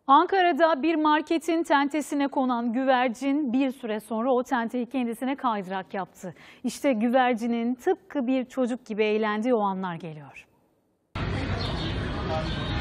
Ankara'da bir marketin tentesine konan güvercin bir süre sonra o tenteyi kendisine kaydırak yaptı. İşte güvercinin tıpkı bir çocuk gibi eğlendiği o anlar geliyor.